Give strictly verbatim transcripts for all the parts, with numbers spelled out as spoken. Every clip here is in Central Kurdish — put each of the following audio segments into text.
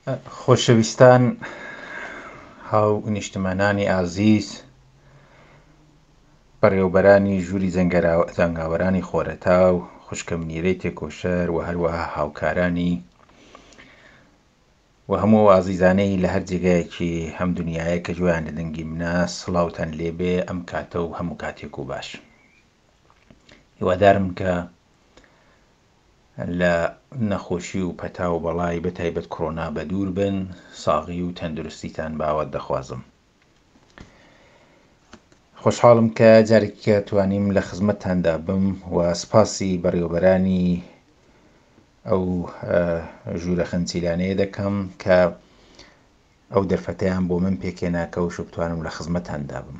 خۆشەویستان، هاو نیشتمانانی ئازیز، بەڕێوەبەرانی ژووری زەنگاوەرانی خۆرەتاو، خوشکە منیرەی تێکۆشەر و هەروەها هاوکارانی و هەموو ئەو ئازیزانەی لە هەر جێگایەکی هەم دونیایە کە گوێیان لە دەنگی منە، سڵاوتان لێبێ ئەم کاتە و هەموو کاتێک و باش. هیوادارم کە لە نەخۆشی و پەتا و بەڵای بەتایبەت کۆڕۆنا بەدوور بن، ساغی و تەندروستیتان باوەت دەخوازم. خۆشحاڵم کە جارێکە توانیم لە خزمەتتاندا بم و سپاسی بەڕێوەبەرانی ئەو ژوورە خەنچیلانەیە دەکەم کە ئەو دەرفەتەیان بۆ من پێکێنا کە وش بتوانم لە خزمەتتاندا بم.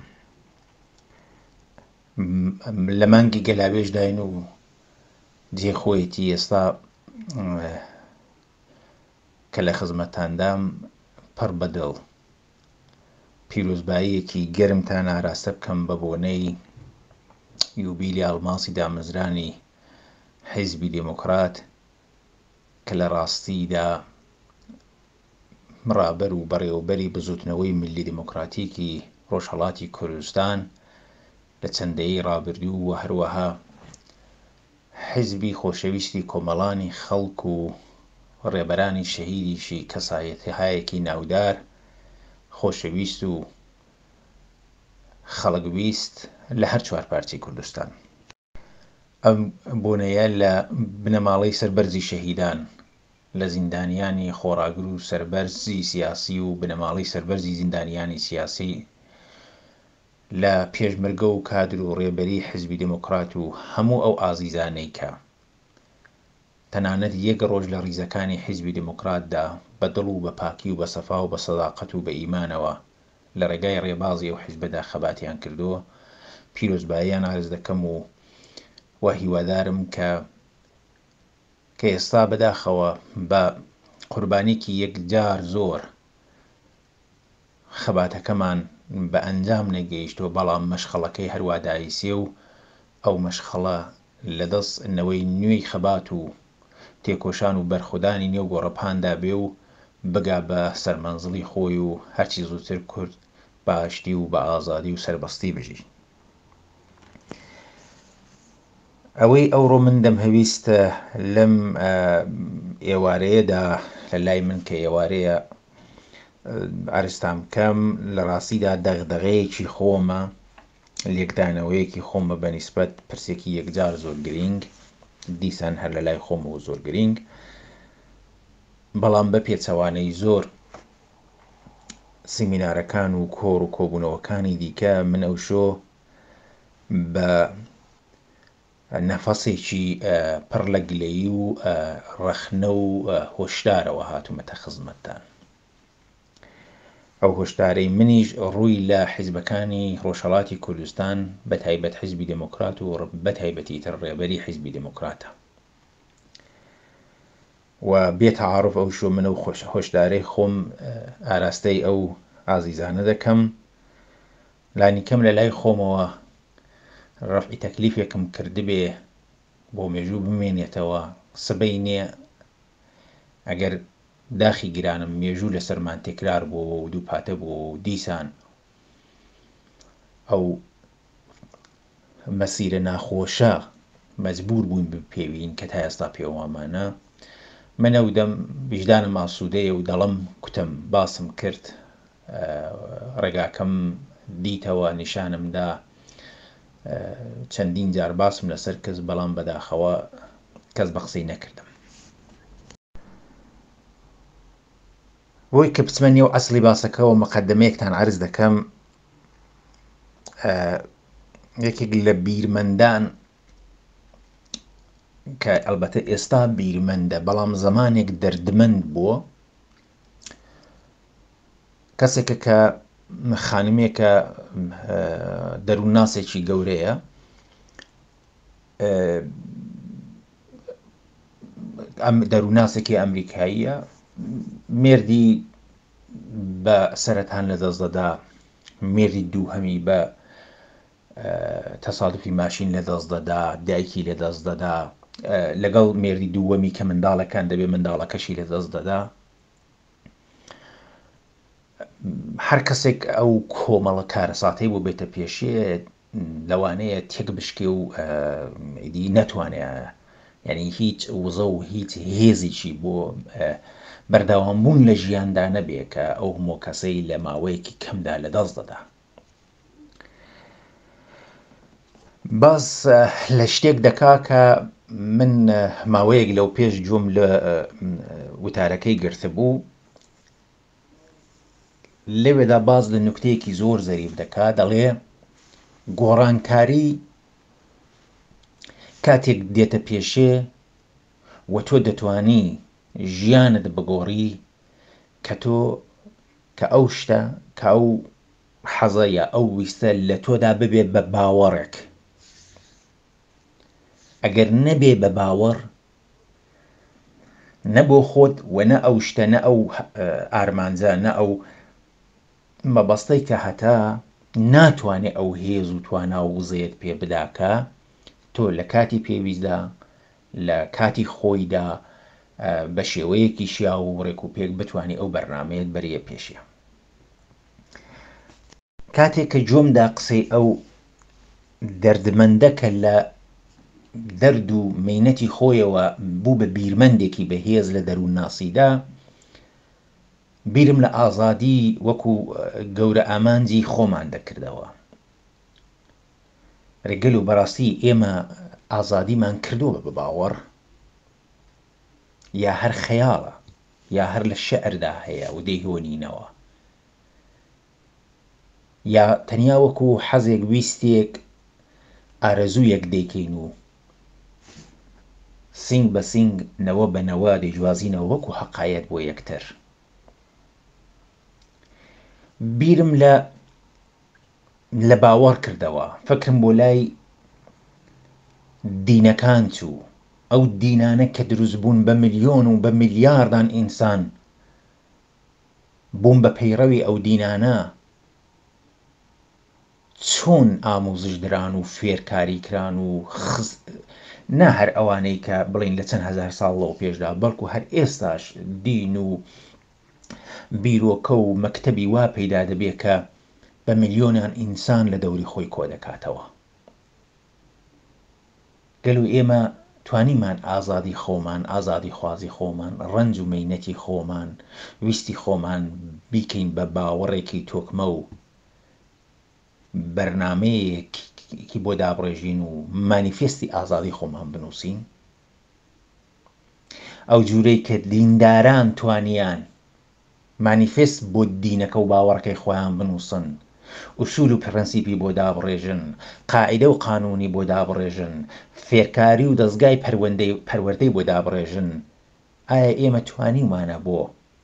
لە مانگی گەلاوێژ داین و جێخۆیەتی ئێستا کە لە خزمەتتاندام پڕ بەدڵ پیرۆزباییەکی گەرمتان ئاراستە بکەم بە بۆنەی یوبیلی ئەڵماسی دامەزرانی حیزبی دموکرات کە لە ڕاستیدا ڕابەر و بەڕێوەبەری بزوتنەوەی ملی دموکراتیکی ڕۆژهەڵاتی کوردستان لە چەندەیەی ڕابردوو و هەروەها حیزبی خۆشەویستی کۆمەڵانی خەڵک و ڕێبەرانی شەهیدیشی کەسایەتیهایەکی ناودار، خۆشەویست و خەڵکویست لە هەر چوار پارچەی کوردستان. ئەم بۆنەیە لە بنەماڵەی سەربەرزی شەهیدان، لە زیندانیانی خۆڕاگر و سەربەرزی سیاسی و بنەماڵەی سەربەرزی زیندانیانی سیاسی، لە پێشمەرگە و کادر و ڕێبەری حیزبی دموکرات و هەموو ئەو ئازیزانەی کە تەنانەت یەک ڕۆژ لە ڕیزەکانی حیزبی دموکراتدا بەدڵ و بە پاکی و بە سەفا و بە سەداقەت و بە ئیمانەوە لە ڕێگای ڕێبازی ئەو حیزبەدا خەباتیان کردووە، پیرۆزباییان عەرز دەکەم و و هیوادارم کە کە ئێستا بەداخەوە بە قوربانیکی یەکجار زۆر خەباتەکەمان بە ئەنجام نەگەیشتووە، بەڵام مەشخەڵەکەی هەروە دایسێ و ئەو مەشخەڵە لە دەستنەوەی نوێی خەبات و تێکۆشان و بەرخودانی نێو گۆڕەپاندا بێ و بگا بە سەرمەنزڵی خۆی و هەرچی زووتر کورد بە ئاشتی و بە ئازادی و سەربەستی بژی. ئەوەی ئەوڕۆ من دەمهەویستە لەم ئێوارەیەدا لە لای من کە ئێوارەیە ئارستام بکەم، لە ڕاستیدا دەغدغەیەکی خۆمە، لێکدانەوەیەکی خۆمە بە نیسبەت پرسێکی یەکجار زۆر گرنگ، دیسان هەر لە لای خۆمەوە زۆر گرنگ، بەڵام بە پێچەوانەی زۆر سیمینارەکان و کۆڕ و کۆبوونەوەکانی دیکە من ئەوشۆ بە نەفەسێکی پڕ لە گلەیی و ڕەخنە و هۆشدارەوە هاتوومەتە خزمەتتان. ئەو هۆشدارەی منیش ڕووی لە حیزبەکانی ڕۆژهەڵاتی کوردستان بە تایبەت حیزبی دموکرات و بە تایبەتی تر ڕێبەری حیزبی دموکراتە و بێتەعارف ئەوشۆ من ئەو هۆشدارەی خۆم ئاراستەی ئەو ئازیزانە دەکەم. لانی کەم لە لای خۆمەوە ڕەفعی تەکلیفێکم کردبێ بۆ مێژوو بمێنێتەوە، سبەی نییە ئەگەر داخی گرانم مێژوو لە سەرمان تێکرار بووە و دوو پاتە بووە و دیسان ئەو مەسیرە ناخۆشە مەجبور بووین بپێوین کە تا ئێستا پێوامانە. من ئەو دەم ویجدانم ئاسوودەیە و دەڵم کوتم باسم کرد، ڕێگاکەم دیتەوە، نیشانمدا، چەندین جار باسم لەسەر کەس، بەڵام بەداخەوە کەس بە قسەی نەکردم. بۆی کە بچمە نێو ئەسڵی باسەکەەوە مەقەدمەیەکتان عەرز دەکەم. یەکێک لە بیرمەندان کە ئەلبەتە ئێستا بیرمەندە بەڵام زەمانێک دەردمەند بووە، کەسێکە کە خانمێکە دەروونناسێکی گەورەیە، ئەم دەروونناسێکی ئەمریکاییە، مێردی بە سەرەتان لەدەست دەدا، مێردی دووهەمی بە تەسادوفی ماشین لەدەست دەدا، دایکی لەدەست دەدا، لەگەڵ مێردی دووەمی کە منداڵەکان دەبێ منداڵەکەشی لەدەست دەدا. هەر کەسێک ئەو کۆمەڵە کارەساتەی بۆ بێتە پێشێ لەوانەیە تێک بشکێ و ئیدی نەتوانێت یعنی هیچ وزە و هیچ هێزێکی بۆ بەردەوامبوون لە ژیاندا نەبێ کە ئەو هەموو کەسەی لە ماوەیەکی کەمدا لەدەست دەدا. باس لە شتێک دەکا کە من ماوەیەک لەو پێش گوێم لە وتارەکەی گرتبوو، لەوێدا باز لە نوکتەیەکی زۆر زەریف دەکا، دەڵێ گۆڕانکاری کاتێک دێتە پێشێ و تۆ دەتوانی ژیانت بگۆڕی کە تۆ کە ئەو شتە کە ئەو حەزە یا ئەو ویستە لە تۆدا ببێ بە باوەڕێک. ئەگەر نەبێ بە باوەڕ نە بۆ خۆت و نە ئەو شتە نە ئەو ئارمانجە نە ئەو مەبەستەی کە هەتا ناتوانێ ئەو هێز و توانا و وزەیەت پێ بداکە، تۆ لە کاتی پێویستدا لە کاتی خۆیدا بە شێوەیەکی شیا و ڕێک و پێک بتوانانی ئەو بەرنامەیەت بەریە پێشیە. کاتێک کە جۆمدا قسەی ئەو دەردمەندە کە لە دەرد و مەینەتی خۆیەوە بوو بە بیرمەندێکی بەهێز لە دەروون ناسیدا، بیرم لە ئازادی وەکو گەورە ئامانجی خۆمان دەکردەوە. ڕێگەل و بەڕاستی ئێمە ئازادیمان کردووە بە باوەڕ یا هەر خەیاڵە یا هەر لە شەعردا هەیە و دەیهۆنینەوە، یا تەنیا وەکو حەزێک ویستێک ئارەزوویەک دەیکەین و سنگ بە سنگ نەوە بە نەوە دەیجوازینەوە وەکو حەقایەت بۆ یەکتر. بیرم لە لە باوەڕ کردەوە، فکرم بۆ لای دینەکان چوو، ئەو دینانە کە دروست بوون بە ملیۆن و بە ملیاردان ئینسان بوون بە پەیڕەوی ئەو دینانە، چۆن ئامۆزش دران و فێرکاری کران و نا هەر ئەوانەی کە بڵین لە چەند هەزار ساڵ لەو پێشدا، بەڵکو هەر ئێستاش دین و بیرۆکە و مەکتەبی وا پەیدا دەبێ کە بە ملیۆنیان ئینسان لە دەوری خۆی کۆ دەکاتەوە. گەلو ئێمە توانیمان ئازادی خۆمان، ئازادی خوازی خۆمان، ڕەنج و مەینەتی خۆمان، ویستی خۆمان بیکەین بە باوەڕێکی تۆکمە و بەرنامەیەکی بۆ دابڕێژین و مانیفێستی ئازادی خۆمان بنووسین. ئەو جوورەی کە دینداران توانیان مانیفێست بۆ دینەکە و باوەڕەکەی خۆیان بنووسن، ئوسول و پرەنسیپی بۆ دابڕێژن، قاعیدە و قانونی بۆ دابڕێژن، فێرکاری و دەستگای پەروەردەی بۆ دابڕێژن، ئایا ئێمە توانیمانە بۆ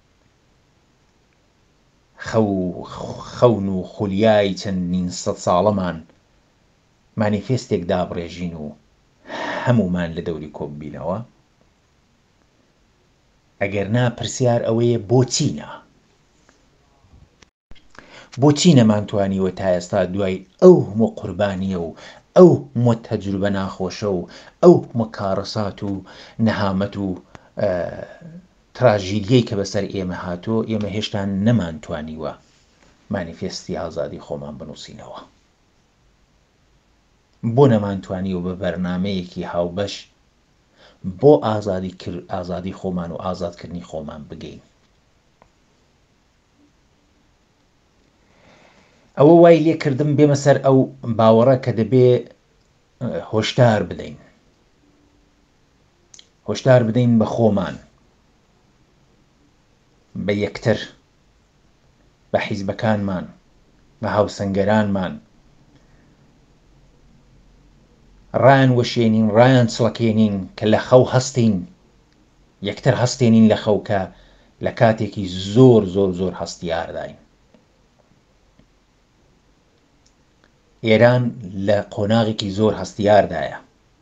خەون و خولیای چەندین سەد ساڵەمان مانیفێستێک دابڕێژین و هەمومان لە دەوری کۆ ببینەوە؟ ئەگەر نا پرسیار ئەوەیە بۆچینە؟ بۆچی نەمانتوانیوە تا ئێستا دوای ئەو هەموو قوربانیە و ئەو هەموو تەجروبە ناخۆشە و ئەو هەموو کارەسات و نەهامەت و تراژیدیەی کە بەسەر ئێمە هاتۆ، ئێمە هێشتا نەمانتوانیوە مانیفێستی ئازادی خۆمان بنووسینەوە؟ بۆ نەمانتوانیوە بە بەرنامەیەکی هاوبەش بۆ ئازادی خۆمان و ئازادکردنی خۆمان بگەین؟ ئەوە وای لێکردم بێمە سەر ئەو باوەڕە کە دەبێ هۆشدار بدەین، هۆشدار بدەین بە خۆمان، بە یەکتر، بە حیزبەکانمان، بە هاوسەنگەرانمان، ڕایان وەشێنین، ڕایان چڵەکێنین کە لە خەو هەستین، یەکتر هەستێنین لە خەوکە لە کاتێکی زۆر زۆر زۆر هەستیارداین. ئێران لە قۆناغێکی زۆر هەستیاردایە.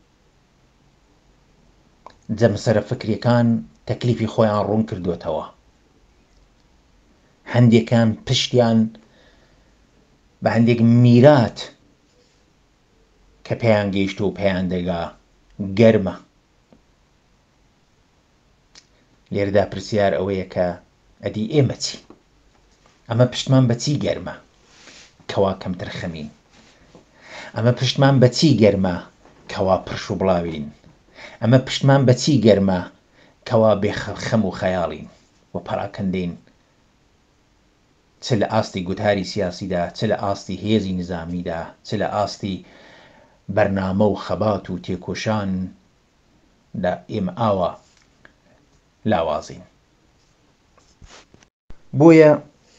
جەمسەرە فکریەکان تەکلیفی خۆیان ڕوون کردوتەوە، هەندێکان پشتیان بە هەندێک میرات کە پێیان گەیشت و پێیان دەگا گەرمە. لێرەدا پرسیار ئەوەیە کە ئەدی ئێمە چی؟ ئەمە پشتمان بەچی گەرمە کەوا کەمتر خەمین، ئەمە پشتمان بەچی گەرمە کەوا پرش و بڵاوین، ئەمە پشتمان بەچی گەرمە کەوا بێخەم و خەیاڵین و پەراکەندەین، چ لە ئاستی گوتاری سیاسیدا، چ لە ئاستی هێزی نظامیدا، چ لە ئاستی بەرنامە و خەبات و تێکۆشاندا ئێمە ئاوا لاوازین. بۆیە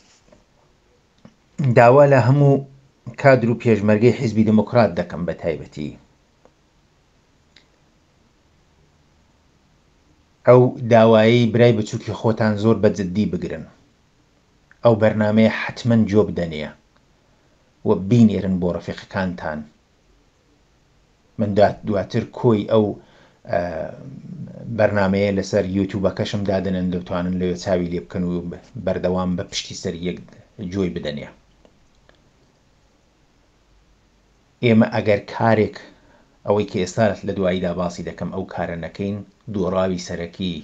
داوا لە هەموو کادر و پێشمەرگەی حیزبی دموکرات دەکەم بە تایبەتی ئەو داوایی برای بچووکی خۆتان زۆر بەجددی بگرن، ئەو بەرنامەیە حتمەن جۆ بدەنێ و بینێرن بۆ ڕەفیقەکانتان. من دواتر کۆی ئەو بەرنامەیە لەسەر یوتیوبەکەشم دادنن دەتوانن لەوێ چاوی لێ بکەن و بەردەوام بە پشتی سەر یەک جۆی بدەنێ. ئێمە ئەگەر کارێک ئەوەی کە ئێستا لە دواییدا باسی دەکەم ئەو کارە نەکەین، دۆڕاوی سەرەکی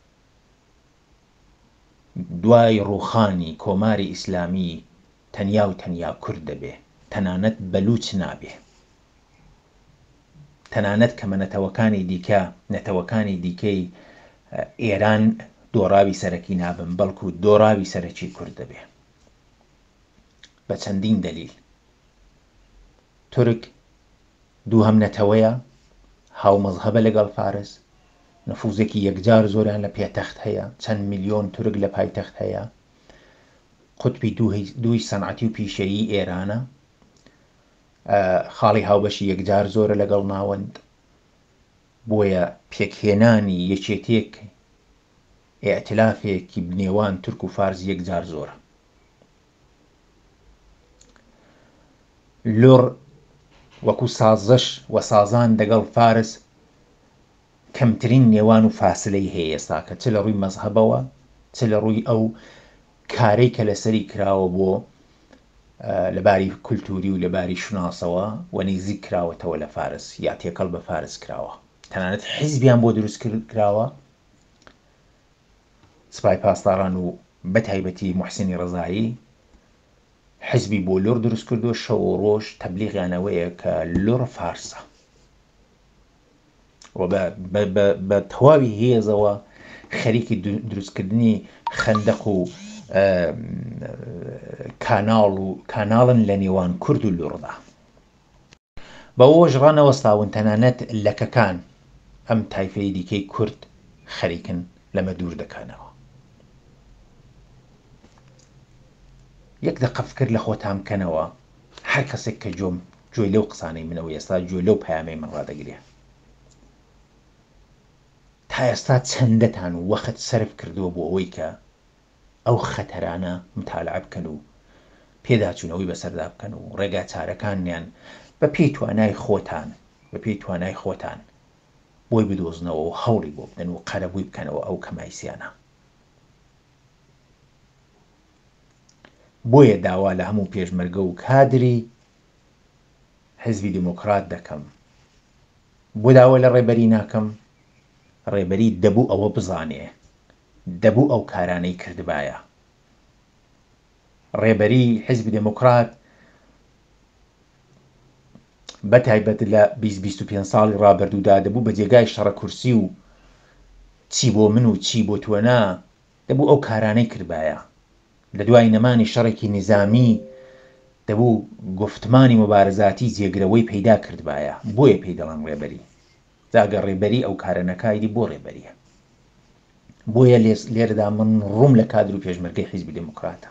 دوای ڕووخانی کۆماری ئیسلامی تەنیا و تەنیا کورد دەبێ، تەنانەت بەلوچ نابێ، تەنانەت کە نەتەوەکانی دیکە نەتەوەکانی دیکەی ئێران دۆڕاوی سەرەکی نابن، بەڵکو دۆڕاوی سەرەکی کورد دەبێ بە چەندین دەلیل. تورک دووهەم نەتەوەیە، هاومەزهەبە لەگەڵ فارس، نفوزێکی یەکجار زۆریان لە پێتەخت هەیە، چەند میلیۆن تورک لە پایتەخت هەیە، قوتبی دووی سەنعەتی و پیشەیی ئێرانە، خاڵی هاوبەشی یەکجار زۆرە لەگەڵ ناوەند. بۆیە پێکهێنانی یەکێتێک ئێعتلافێکی بنێوان تورک و فارس یەکجار زۆرە. لۆڕ وەکو سازش و سازان لەگەڵ فارس کەمترین نێوان و فاسلەی هەیە ئێستا، کە چ لە ڕووی مەزهەبەوە، چ لە ڕووی ئەو کارەی کە لەسەری کراوە بۆ لەباری کولتوری و لەباری شناسەوە و نزیک کراوەتەوە لە فارس یا تێکەڵ بە فارس کراوە. تەنانەت حیزبیان بۆ دروست کراوە، سپای پاسداران و بەتایبەتی موحسینی ڕەزایی حیزبی بۆ لۆڕ دروست کردووە، شەو و ڕۆژ تەبلیغیانەوەیە کە لۆڕ فارسە و بە تەواوی هێزەوە خەریکی دروستکردنی خەندەق و کاناڵ و کاناڵن لە نێوان کورد و لۆڕدا. بەوەش ڕانەوەستاون تەنانەت لەکەکان ئەم تایفەی دیکەی کورد خەریکن لەمە دوور دەکەنەوە. یەک دقە فکر لە خۆتان بکەنەوە، هەر کەسێک کە جۆم گوێی لەو قسانەی منەوە ئێستا گوێ لەو پەیامەی من ڕادەگرێ، تا ئێستا چەندەتان وەخت سەرف کردووە بۆ ئەوەی کە ئەو خەتەرانە متالعە بکەن و پێداچوونەوەی بەسەردا بکەن و ڕێگا چارەکانیان بە پێی توانای خۆتان بە پێی توانای خۆتان بۆی بدۆزنەوە و هەوڵی بۆ بدەن و قەرەبووی بکەنەوە ئەو کەمایسیانە. بۆیە داوا لە هەموو پێشمەرگە و کادری حیزبی دموکرات دەکەم. بۆ داوا لە ڕێبەری ناکەم، ڕێبەری دەبوو ئەوە بزانێ، دەبوو ئەو کارانەی کردبایە. ڕێبەری حیزبی دموکرات بەتایبەت لە بیست بیست و پێنج ساڵی ڕابردوودا دەبوو بە جێگای شەڕە کورسی و چی بۆ من و چی بۆ تۆنا، دەبوو ئەو کارانەی کردبایە. لە دوای نەمانی شەڕێکی نظامی دەبوو گفتمانی مبارزاتی جێگرەوەی پەیدا کردبایە. بۆیە پێی دەڵێن ڕێبەری. جاگە ڕێبەری ئەو کارە نەکایدی بۆ ڕێبەریە. بۆیە لێرەدا من ڕووم لە کادر و پێشمەرگەی حیزبی دموکراتە.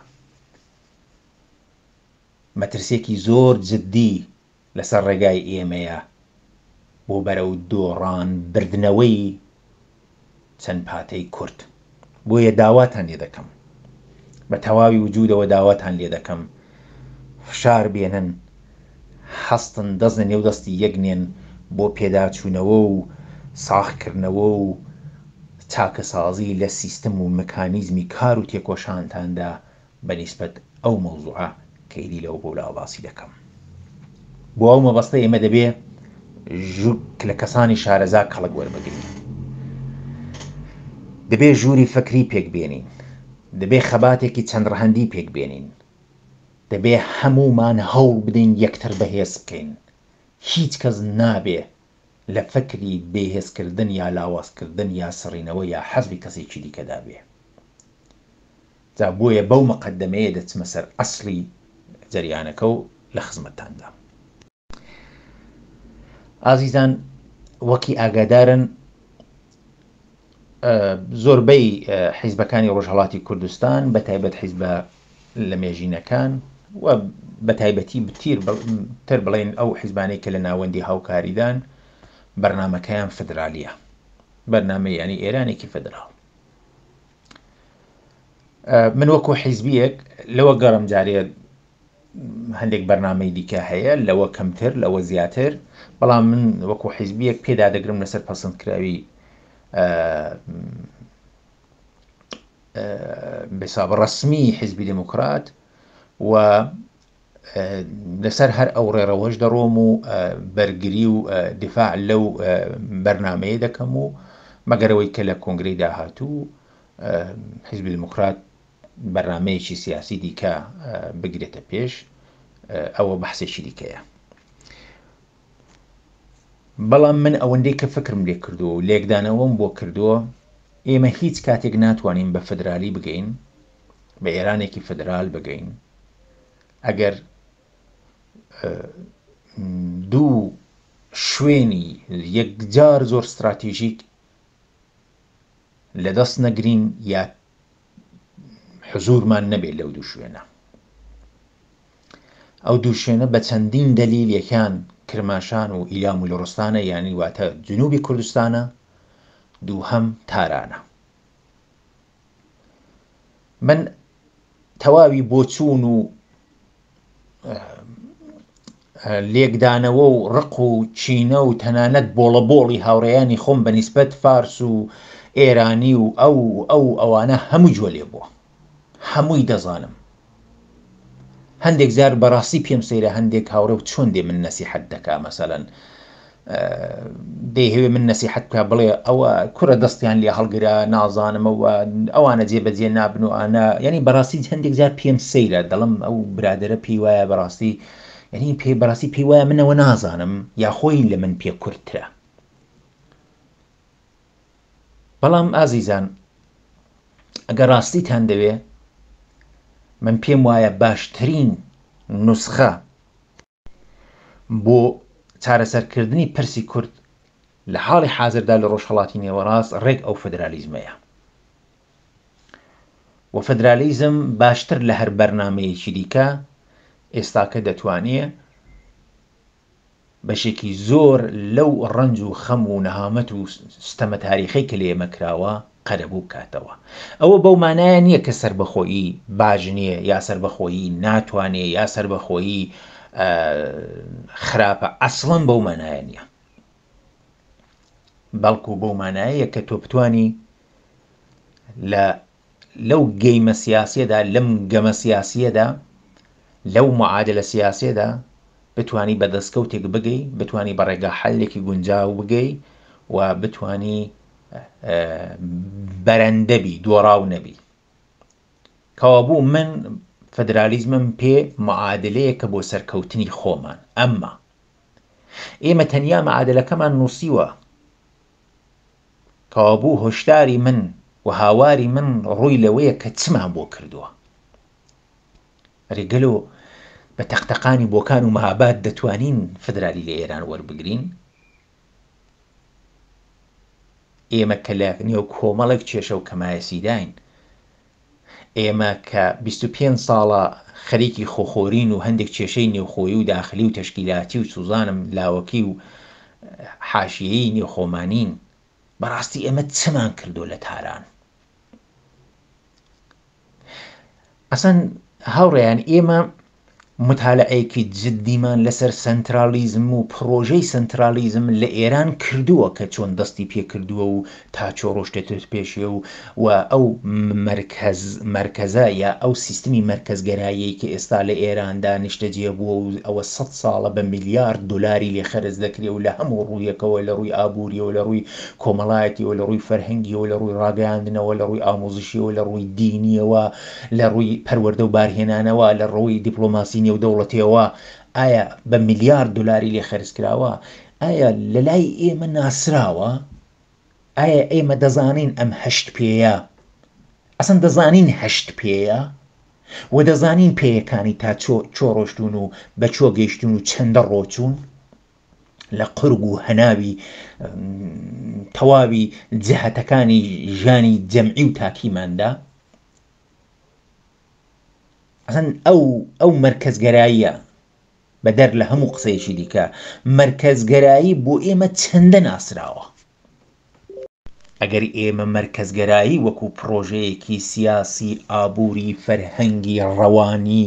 مەترسێکی زۆر جددی لەسەر ڕێگای ئێمەیە بۆ بەرەو دۆڕان بردنەوەی چەند پاتەی کورد. بۆیە داواتان لێ دەکەم، بە تەواوی وجودەوە داواتان لێ دەکەم، فشار بێنن، هەستن دەستن نێو دەستی یەکنێن بۆ پێداچوونەوە و ساختکردنەوە و چاکەسازی لە سیستم و مەکانیزمی کار و تێکۆشانتاندا بەنیسبەت ئەو مەوزوعە کە ئیدی لەو بۆلاوە باسی دەکەم. بۆ ئەو مەبەستە ئێمە دەبێ لە کەسانی شارەزا کەڵک وەربگرین، دەبێ ژووری فەکری پێک بێنین، دەبێ خەباتێکی چەند ڕەهەندی پێک بێنین، دەبێ هەمومان هەوڵ بدەین یەکتر بەهێز بکەین. هیچ کەس نابێ لە فکری بێهێزکردن یا لاوازکردن یا سڕینەوە یا حەزبی کەسێکی دیکەدا بێ. جا بۆیە بەو مەقەدەمەیە دەچمە سەر ئەسڵی جەریانەکە و لە خزمەتتاندا. ئازیزان، وەکی ئاگادارن زۆربەی حیزبەکانی ڕۆژهەڵاتی کوردستان بەتایبەت حیزبە لە مێژینەکان و بەتایبەتی تر بڵێن ئەو حیزبانەی کە لە ناوەندی هاوکاریدان بەرنامەکەیان فدرالیە، بەرنامە ینی ئێرانێکی فدرال. من وەکو حیزبیەک لەوە گەڕم جارێ هەندێک بەرنامەی دیکە هەیە، لەوە کەمتر لەوە زیاتر، بەڵام من وەکو حیزبیەک پێدا دەگرم لەسەر پەسەندکراوی بێساب ڕسمی حیزبی دموکرات و لەسەر هەر ئەو ڕێڕەوەش دەڕۆم و بەرگری و دفاع لەو بەرنامەیە دەکەم و مەگەرەوەی کە لە کۆنگرەی داهاتوو حیزبی دموکرات بەرنامەیەکی سیاسی دیکە بگرێتە پێش، ئەوە بەحسێکی دیکەیە. بەڵام من ئەوەندەی کە فکرم لێ کردووە و لێکدانەوەم بۆ کردووە، ئێمە هیچ کاتێک ناتوانین بە فدرالی بگەین، بە ئێرانێکی فدرال بگەین، ئەگەر دوو شوێنی یەکجار زۆر استراتیژیک لە دەست نەگرین یا حزورمان نەبێت لەو دوو شوێنە. ئەو دوو شوێنە بە چەندین دەلیل، یەکیان کرماشان و ئیلام و لۆڕستانە، یانی واتە جنوبی کوردستانە، دووهەم تارانە. من تەواوی بۆچوون و لێکدانەوە و ڕق و چینە و تەنانەت بۆڵە بۆڵی هاوڕێیانی خۆم بە نیسبەت فارس و ئێرانی و ئەو ئەو ئەوانە هەموو جوە لێ بووە، هەمووی دەزانم. هەندێک زار بەڕاستی پێم سەیرە هەندێک هاوڕێ و چۆن دێ من نەسیحەت دەکا، مەسەلەن دەیهەوێ من نەسیحەت بکە بڵێ ئەوە کوڕە دەستیان لێ هەڵگرا نازانمەوە ئەوانە جێبەجێ نابن و ئانە، یعنی بەڕاستی هەندێک زار پێم سەیرە، دەڵم ئەو برادرە پێی وایە بەڕاستی، یعنی پێ بەڕاستی پێی وایە منەوە نازانم یا خۆی لە من پێ کورتترە. بەڵام ئازیزان، ئەگەر ڕاستیتان دەوێ، من پێم وایە باشترین نوسخە بۆ چارەسەرکردنی پرسی کورد لە حاڵی حازردا لە ڕۆژهەڵاتی نێوەڕاست ڕێک ئەو فدرالیزمەیە. و فدرالیزم باشتر لە هەر بەرنامەیەکی دیکە ئێستاکە دەتوانێت بەشێکی زۆر لەو ڕەنج و خەم و نەهامەت و ستەمە تاریخی کە لە ئێمە کراوە قەرەبوو بکاتەوە. ئەوە بەو مانایە نییە کە سربەخۆیی باش نییە یا سربەخۆیی ناتوانێت یا سربەخۆیی خراپە، ئەسڵەن بەو مانایە نییە، بەڵکو بەو مانایەیە کە تۆ بتوانی لە لەو گەیمە سیاسیەدا، لەم گەمە سیاسیەدا، لەو معادلە سیاسیەدا بتوانی بە دەستکەوتێک بگەی، بتوانی بە ڕێگا حەلێکی گونجاو بگەی و بتوانی بەرەندەبی، دۆڕاو نەبی. کەوابوو من فدرالیزمم پێ معادلەیەکە بۆ سەرکەوتنی خۆمان، ئەمما ئێمە تەنیا معادلەکەمان نووسیوە. کەوابوو هۆشداری من و هاواری من ڕووی لەوەیە کە چمان بۆ کردووە. ڕێگەلۆ بە تەقتەقانی بۆکان و مەهاباد دەتوانین فدرالی لە ئێران وەربگرین. ئێمە کە لە نێو کۆمەڵێک کێشە و کەمایەسیداین، ئێمە کە بیست و پێنج ساڵە خەریکی خۆخۆرین و هەندێک کێشەی نێوخۆیی و داخلی و تەشکیلاتی و سوزانم لاوەکی و حاشیەی نێوخۆمانین، بەڕاستی ئێمە چمان کردو لە تاران؟ ئەسەن هاوڕێیان، ئێمە متالعەیەکی جددیمان لەسەر سنترالیزم و پرۆژەی سنترالیزم لە ئێران کردووە کە چۆن دەستی پێ کردووە و تا چۆ ڕۆشتێت پێشێ و و ئەو مرکزە یا ئەو سیستمی مرکزگەرایی کە ئێستا لە ئێراندا نیشتەجێ بووە و ئەوە سەد ساڵە بە میلیارد دلاری لێ خەرج دەکرێت و لە هەموو ڕوویەکەوە لە ڕووی ئابووریەوە لە ڕووی کۆمەڵایەتیەوە لە ڕووی فەرهەنگیەوە لە ڕووی ڕاگەیاندنەوە لە ڕووی ئامۆزشیەوە لە ڕووی دینیەوە لە ڕووی پەروەردە و بارهێنانەوە لە ڕووی دیپلۆماسی نێودەوڵەتیەوە ئایا بە میلیارد دلاری لێ خەرج کراوە؟ ئایا لە لای ئێمە ناسراوە؟ ئایا ئێمە دەزانین ئەم هەشت پێیە ئەسەن دەزانین هەشت پێیە و دەزانین پێیەکانی تا چۆ ڕۆشتون و بە چۆ گەیشتون و چەندە ڕۆچوون لە قرگ و هەناوی تەواوی جەهەتەکانی ژیانی جەمعی و تاکیماندا؟ ئەسەن ئەو ئەو مەرکەزگەراییە بەدەر لە هەموو قسەیەکی دیکە مەرکەزگەرایی بۆ ئێمە چەندە ناسراوە. ئەگەر ئێمە مەرکەزگەرایی وەکو پرۆژەیەکی سیاسی ئابووری فەرهەنگی ڕەوانی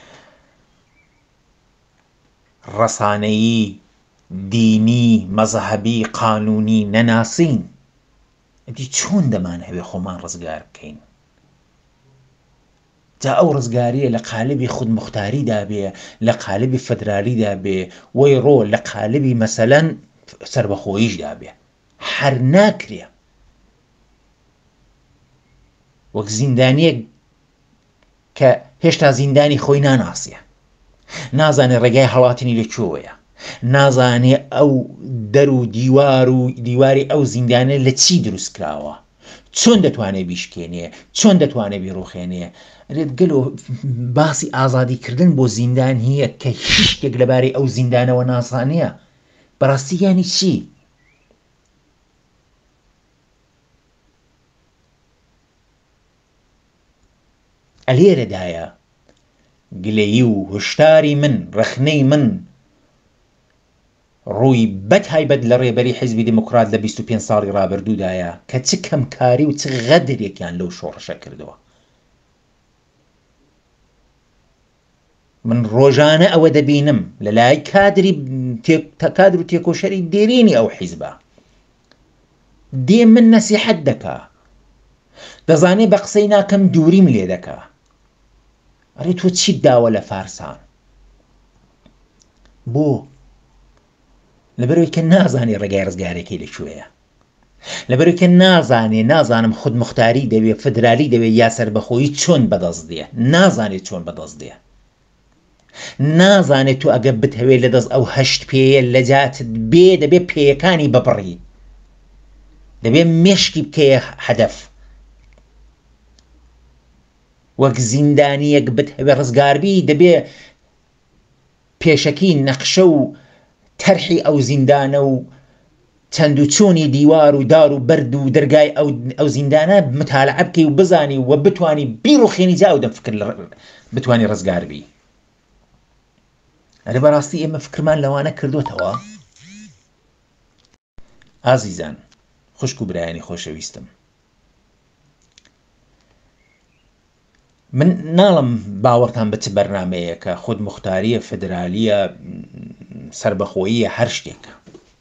ڕەسانەیی دینی مەزهەبی قانونی نەناسین ئەدی چۆن دەمان هەوێ خۆمان ڕزگار بکەین؟ جا ئەو ڕزگاریە لە قالبی خودمختاریدا بێ لە قالبی فەدرالیدا بێ وەی ڕۆ لە قالبی مەسەلەن سەربەخۆییشدا بێ هەر ناکرێ. وەک زیندانیەک کە هێشتا زیندانی خۆی ناناسیە، نازانێ ڕێگای هەڵاتنی لەکوێوەیە، نازانێ ئەو دەر و دیوار و دیواری ئەو زیندانە لە چی دروست کراوە، چۆن دەتوانێت بیشکێنێ، چۆن دەتوانێت بیڕوخێنێ. رێت گەلۆ باسی ئازادیکردن بۆ زیندان هەیە کە هیچ شتێک لەبارەی ئەو زیندانەوە ناسانەیە. بەڕاستی یانی چی؟ ئەلێرەدایە گلەیی و هشداری من ڕخنەی من ڕووی بەتایبەت لە ڕێبەری حیزبی دموکرات لە بیست و پێنج ساڵی ڕابردوودایە کە چ کەمکاری و چ غەدرێکیان لەو شۆڕشە کردەوە. من ڕۆژانە ئەوە دەبینم لە لای کادری کادر و تێکۆشەری دێرینی ئەو حیزبە دێ من نەسیحەت دەکا، دەزانێ بە قسەی ناکەم دووریم لێ دەکا. ئەرێ تۆ چیت داوە لە فارسان؟ بۆ؟ لەبەرەوەی کە نازانێ ڕێگای ڕزگارێکی لەکوێیە، لەبەرەوەی کە نازانێ نازانم خودمختاری دەوێ فدرالی دەوێ یا سەربەخۆیی چۆن بەدەست دێ، نازانێت چۆن بەدەست دێ، نازانێت تو ئەگە بتەوێت لە دەست ئەو هەشت پێیە لە جاتت بێ دەبێ پێیەکانی ببڕی، دەبێ مێشکی بکەیە هەدەف. وەک زیندانیەک بتەوێ ڕزگاربی دەبێ پێشەکی نەخشە و تەرحی ئەو زیندانە و چەند و چۆنی دیوار و دار و بەرد و دەرگای ئەو زیندانە متالعە بکەی و بزانی و بتوانی بیرۆخێنی جا و دەم فکر بتوانی ڕزگاربی. ئەرێ بەڕاستی ئێمە فکرمان لەوانە کردوتەوە. ئازیزان خوشک و برایانی خۆشەویستم، من ناڵم باوەڕتان بە چ بەرنامەیە کە خودمختاریە فدرالیە سربەخۆییە هەر شتێکە.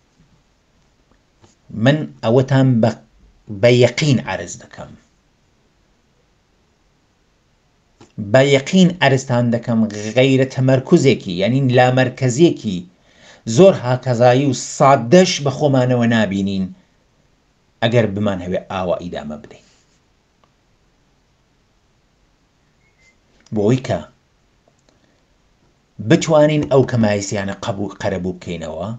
من ئەوەتان بە یەقین عەرز دەکەم، بە یەقین عەرزتان دەکەم غەیرە تەمەرکوزێکی یعنی لامەرکەزیەکی زۆر هاکەزایی و سادەش بە خۆمانەوە نابینین ئەگەر بمان هەوێ ئاوا ئیدامە بدەین. بۆی کە بتوانین ئەو کەمایسیانە قەبوو قەرەبوو بکەینەوە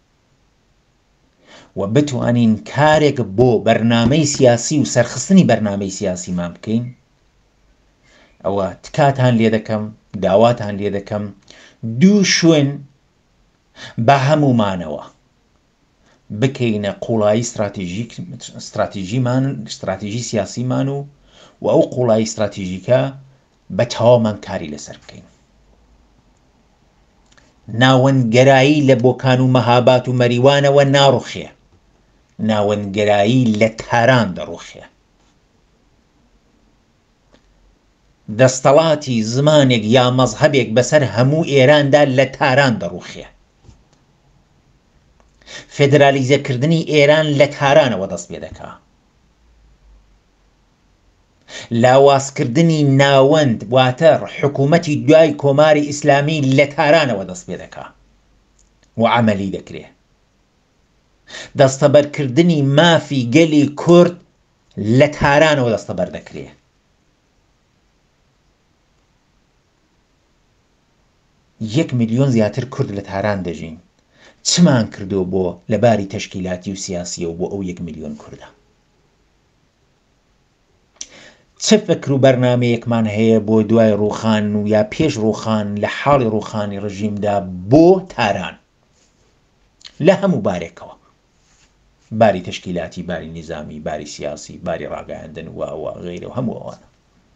و بتوانین کارێک بۆ بەرنامەی سیاسی و سەرخستنی بەرنامەی سیاسیمان بکەین. ئەوە تکاتان لێ دەکەم، داواتان لێ دەکەم دوو شوێن بە هەمومانەوە بکەینە قوڵایی استراتیژیمان استراتیژی سیاسیمان و و ئەو قوڵایی استراتیژیکە بە تەواومان کاری لەسەر بکەین. ناوەندگەرایی لە بۆکان و مەهابات و مەریوانەوە ناڕوخێ، ناوەندگەرایی لە تاران دەڕوخێ. دەستەڵاتی زمانێک یا مەزهەبێک بەسەر هەموو ئێراندا لە تاران دەڕوخێ. فێدرالیزەکردنی ئێران لە تارانەوە دەست پێ دەکا. لاوازکردنی ناوەند واتە حکوومەتی دوای کۆماری ئیسلامی لە تارانەوە دەست پێ دەکا و عەمەلی دەکرێ. دەستەبەرکردنی مافی گەلی کورد لە تارانەوە دەستەبەر دەکرێ. یەک میلیۆن زیاتر کورد لە تاران دەژین. چمان کردو بۆ لەباری تەشکیلاتی و سیاسیەوە بۆ ئەو یەک میلیۆن کوردە؟ چ فکر و بەرنامەیەکمان هەیە بۆ دوای ڕووخان و یا پێش ڕووخان لە حاڵی ڕووخانی ڕژیمدا بۆ تاران لە هەموو بارێکەوە؟ باری تەشکیلاتی، باری نیزامی، باری سیاسی، باری ڕاگەیاندن و ئەوە غەیرە و هەموو ئەوانە.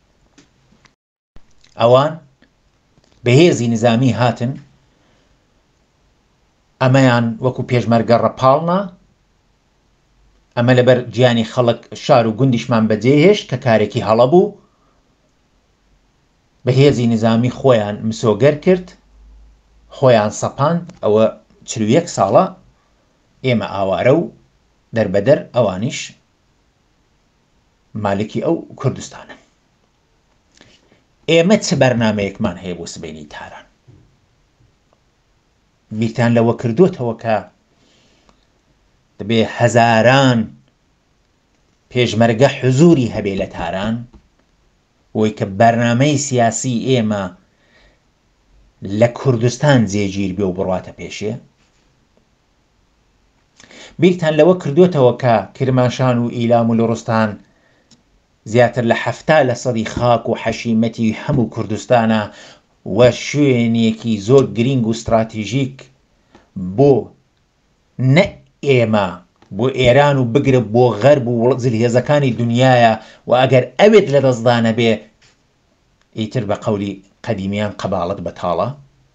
ئەوان بەهێزی نظامی هاتن، ئەمەیان وەکو پێشمەرگە ڕەپاڵنا، ئەمە لەبەر گیانی خەڵک شار و گوندیشمان بەجێهێشت کە کارێکی هەڵە بوو، بەهێزی نظامی خۆیان مسۆگەر کرد، خۆیان سەپاند. ئەوە چل و یەک ساڵە ئێمە ئاوارە و دەربەدەر ئەوانیش مالکی ئەو کوردستانە. ئێمە چ بەرنامەیەکمان هەیە بۆ سبەینی تاران؟ بیرتان لەوە کردوتەوە کە دەبێ هەزاران پێشمەرگە حزوری هەبێ لە تاران، وەی کە بەرنامەی سیاسی ئێمە لە کوردستان جێگیر بێ و بڕواتە پێشێ. بیرتان لەوە کردوتەوە کە کرماشان و ئیلام و لۆڕستان زیاتر لە حەفتا لە سەدی خاک و حەشیمەتی هەموو کوردستانە و شوێنێکی زۆر گرنگ و استراتیژیک بۆ نە ئێمە، بۆ ئێران و بگرە بۆ غەرب و جلهێزەکانی دنیاە و ئەگەر ئەوێت لە دەستدانە بێ ئیتر بە قەولی قەدیمیان قەباڵەت بەتاڵە.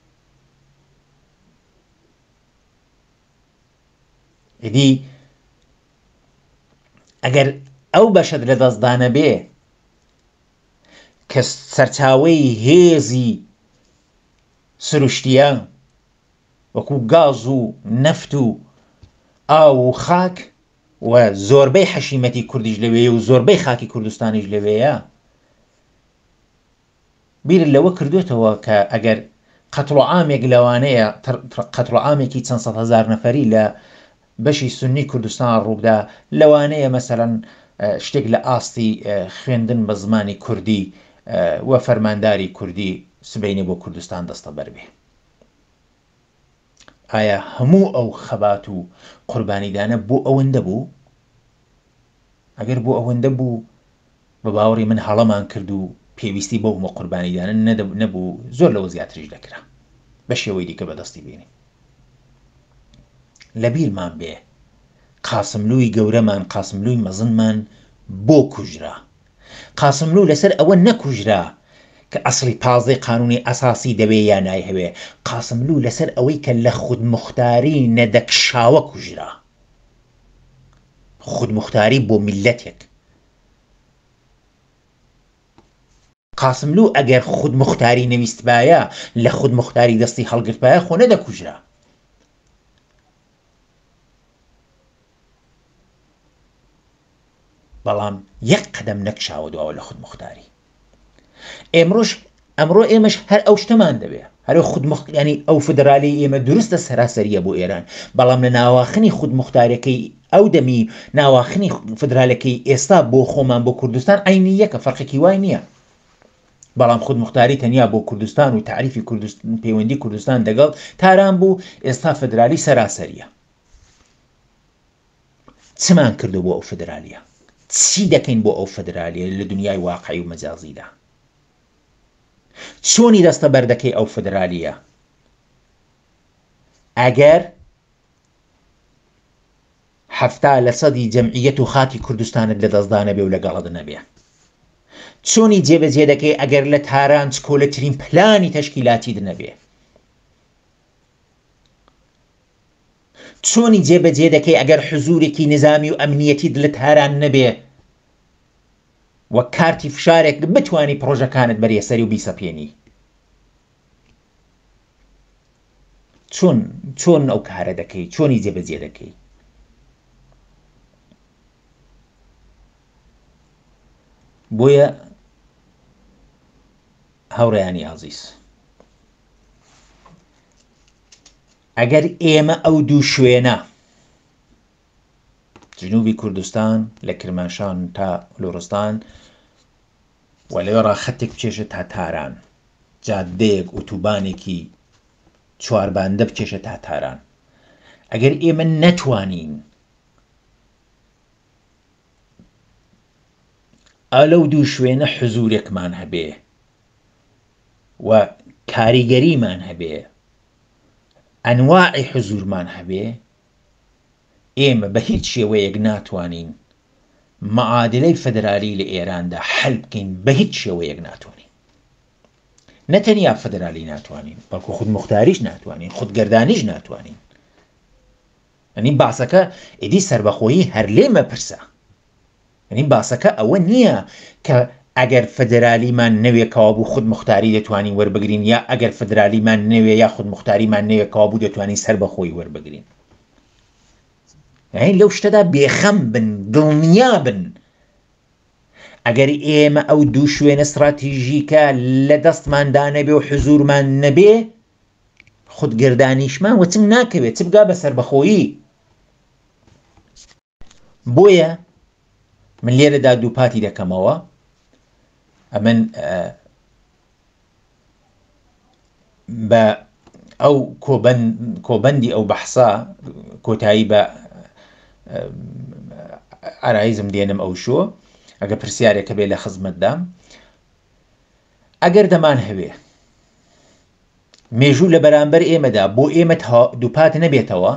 ئیدی ئەگەر ئەو بەشت لە دەستدانە بێ کە سەرچاوەی هێزی سروشتیە وەکو گاز و نەفت و ئاو و خاک و زۆربەی حەشیمەتی کوردیش لەوەیە و زۆربەی خاکی کوردستانیش لەوەیە، بیر لەوە کردوێتەوە کە ئەگەر قەتڵ عامێک لەوانەیە، قەتڵ عامێکی چەند سەد هەزار نەفەری لە بەشی سونی کوردستان ڕوودا، لەوانەیە مەسەلەن شتێک لە ئاستی خوێندن بە زمانی کوردی و فەرمانداری کوردی سبەینێ بۆ کوردستان دەستەبەر بێ. ئایا هەموو ئەو خەبات و قوربانیدانە بۆ ئەوەندە بوو؟ ئەگەر بۆ ئەوەندە بوو بە باوەڕی من هەڵەمان کرد و پێویستی بۆ هەموو قوربانیدانە نەبوو، زۆر لەوە زیاتریش دەکرا بە شێوەی دیکە بەدەستی بینی. لەبیرمان بێ قاسملووی گەورەمان، قاسملووی مەزنمان بۆ کوژرا. قاسملوو لەسەر ئەوە نەکوژرا کە ئەسڵی پازدەی قانونی ئەساسی دەبێ یا نای هەوێ، قاسملوو لەسەر ئەوەی کە لە خودمختاری نەدەکشاوە کوژرا. خودمختاری بۆ میلەتێک. قاسملوو ئەگەر خودمختاری نەویستبایە، لە خودمختاری دەستی هەڵگرتبایە، خۆ نەدەکوژرا. بەڵام یەک قەدەم نەکشاوە دواوە لە خودمختاری. ئێمڕۆژ ئەمڕۆ ئێمەش هەر ئەو شتەمان دەبێ، هەر خودمختاری ئەو فدرالی ئێمە دروستە سەراسەریە بۆ ئێران، بەڵام لە ناواخنی خودمختارەکەی ئەو دەمی ناواخنی فدرالەکەی ئێستا بۆ خۆمان بۆ کوردستان عینی یەکە، فەرقێکی وای نییە. بەڵام خودمختاری تەنیا بۆ کوردستان و تعریفی کوردستان پەیوەندی کوردستان دەگەڵ تاران بوو، ئێستا فدرالی سەراسەریە. چمان کردو بۆ ئەو فدرالیە؟ چی دەکەین بۆ ئەو فدرالیە لە دنیای واقعی و مەجازیدا؟ چۆنی دەستە بەردەکەی ئەو فدرالیە؟ ئەگەر حەفتا لە سەدی جەمعیەت و خاکی کوردستانت لە دەستدانە بێ و لەگەڵت نەبێ؟ چۆنی جێبەجێ دەکەی ئەگەر لە تاران چکۆلەترین پلانی تەشکیلاتی دنەبێ؟ چۆنی جێبەجێ دەکەی ئەگەر حزورێکی نظامی و ئەمنیەتی لە تاران نەبێ وەک کارتی فشارێک بتوانی پرۆژەکانت بەرێسەری و بیسەپێنی. چۆن چۆن ئەو کارە دەکەی، چۆنی جێبەجێ دەکەی؟ بۆیە هاوڕێیانی عەزیز، ئەگەر ئێمە ئەو دوو شوێنە جنوبی کوردستان لە کرماشان تا لۆڕستان و لەوێ ڕاخەتێک بچێشە تا تاران، جادەیەک ئۆتوبانێکی چوارباندە بچێشە تا تاران، ئەگەر ئێمە نەتوانین ئەلەو دوو شوێنە حزورێکمان هەبێ و کاریگەریمان هەبێ، ئەنواعی حزورمان هەبێ، ئێمە بە هیچ شێوەیەک ناتوانین مەعادلەی فەدرالی لە ئێراندا حەل بکەین، بە هیچ شێوەیەک ناتوانین. نەتەنیا فەدرالی ناتوانین، بەڵکو خودموختاریش ناتوانین، خودگەردانیش ناتوانین. ئەنی باسەکە ئیدی سەربەخۆیی هەر لێمە پرسە. ئەنی باسەکە ئەوە نییە کە ئەگەر فەدرالیمان نەوێکەوە بوو خودموختاری دەتوانین وەربگرین، یا ئەگەر فەدرالیمان نەوێ یا خودموختاریمان نەوێکەوە بوو دەتوانین سەربەخۆیی وەربگرین. لەو شتەدا بێخەم بن، دڵنیا بن. ئەگەر ئێمە ئەو دوو شوێنە استراتیژیکە لە دەستماندا نەبێ و حزورمان نەبێ، خودگەردانیشمان وەچنگ ناکەوێت، چ بگا بە سەربەخۆیی. بۆیە من لێرەدا دووپاتی دەکەمەوە. ئەمن بە ئەو کۆبەندی ئەو بەحسا کۆتایی بە ئارایزم دێنم ئەو شۆ، ئەگە پرسیارێکە بێ لە خزمەتدام. ئەگەر دەمان هەوێ مێژوو لە بەرامبەر ئێمەدا بۆ ئێمە دووپات نەبێتەوە،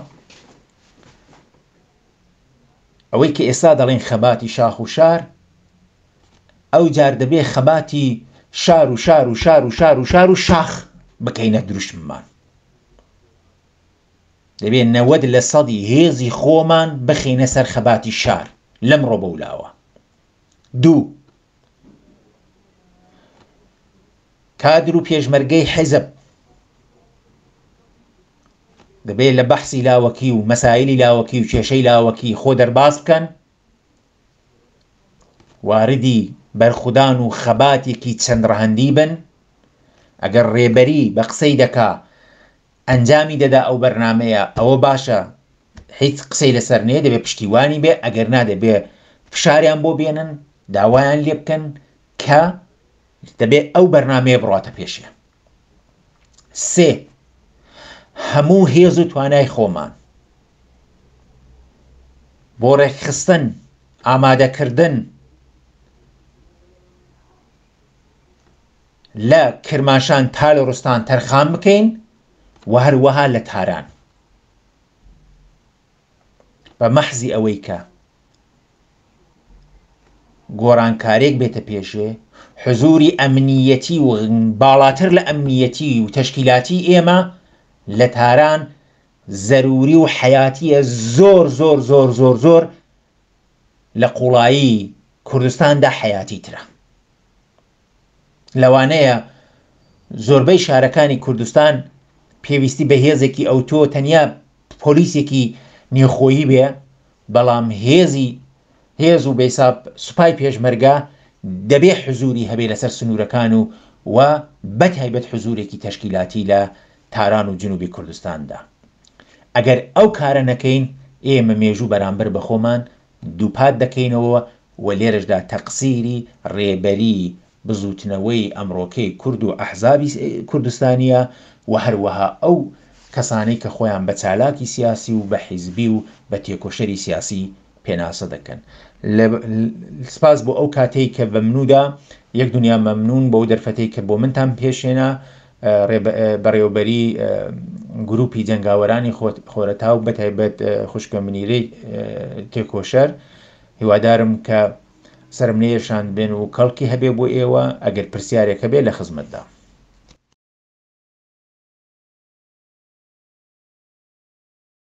ئەوەی کە ئێستا دەڵێن خەباتی شاخ و شار، ئەو جار دەبێ خەباتی شار و شار و شار و شار و شار و شاخ بکەینە دروشممان. دەبێ نەوەد لە سەدی هێزی خۆمان بخینە سەر خەباتی شار لەمڕۆ بەولاوە. دوو، کادر و پێشمەرگەی حیزب دەبێت لە بەحسی لاوەکی و مەسائلی لاوەکی و کێشەی لاوەکی خۆ دەرباز بکەن، واردی بەرخودان و خەباتێکی چەند ڕەهەندی بن. ئەگەر ڕێبەری بە قسەی دەکا ئەنجامی دەدا ئەو بەرنامەیە، ئەوە باشە، هیچ قسەی لەسەر نێ، دەبێت پشتیوانی بێ. ئەگەر نادەبێ فشاریان بۆ بێنن، داوایان لێ بکەن کە دەبێت ئەو بەرنامەیە بڕاتە پێشێ. سێ، هەموو هێز و توانای خۆمان بۆ ڕێکخستن، ئامادەکردن لە کرماشان تا لۆڕستان تەرخان بکەین و هەروەها لە تاران، بە مەحزی ئەوەی کە گۆڕانکارێک بێتە پێشێ، حزوری ئەمنیەتی و باڵاتر لە ئەمنیەتی و تەشکیلاتی ئێمە لە تاران زەروری و حیاتیە زۆر زۆر زۆر زۆر زۆر لە قوڵایی کوردستاندا حیاتی ترە. لەوانەیە زۆربەی شارەکانی کوردستان پێویستی بە هێزێکی ئەوتۆ تەنیا پۆلیسێکی نێخۆیی بێ، بەڵام هێزی هێز و بێساب سوپای پێشمەرگە دەبێ حزوری هەبێ لەسەر سنوورەکان و و بەتایبەت حزورێکی تەشکیلاتی لە تاران و جنوبی کوردستاندا. ئەگەر ئەو کارە نەکەین، ئێمە مێژوو بەرامبەر بە خۆمان دووپات دەکەینەوە و لێرەشدا تەقسیری ڕێبەری بزوتنەوەی ئەمڕۆکەی کورد و ئەحزابی کوردستانیە و هەروەها ئەو کەسانەی کە خۆیان بە چالاکی سیاسی و بە حیزبی و بە تێکۆشەری سیاسی پێناسە دەکەن. سپاس بۆ ئەو کاتەی کە بە منوودا یەک دنیا مەمنون بۆ ئەو دەرفەتەی کە بۆ منتان پێشێنا بەڕێوەبەری گروپی جەنگاوەرانی خۆرەتا و بەتایبەت خوشکە منیرەی تێکۆشەر. هیوادارم کە سەرمنێشان بێن و کەڵکی هەبێ بۆ ئێوە. ئەگەر پرسیارێکە بێ لە خزمەتدا.